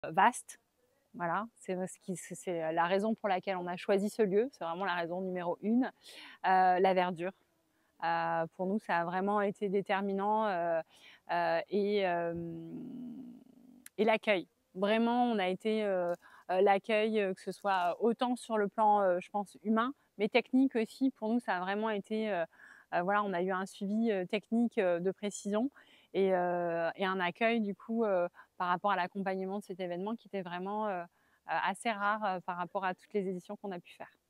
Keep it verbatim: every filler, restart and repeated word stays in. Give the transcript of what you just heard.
vaste. Voilà, c'est la raison pour laquelle on a choisi ce lieu, c'est vraiment la raison numéro une. Euh, la verdure. Euh, pour nous, ça a vraiment été déterminant euh, euh, et, euh, et l'accueil. Vraiment, on a été euh, l'accueil, que ce soit autant sur le plan, euh, je pense, humain, mais technique aussi. Pour nous, ça a vraiment été, euh, euh, voilà, on a eu un suivi euh, technique euh, de précision et, euh, et un accueil du coup euh, par rapport à l'accompagnement de cet événement qui était vraiment euh, assez rare euh, par rapport à toutes les éditions qu'on a pu faire.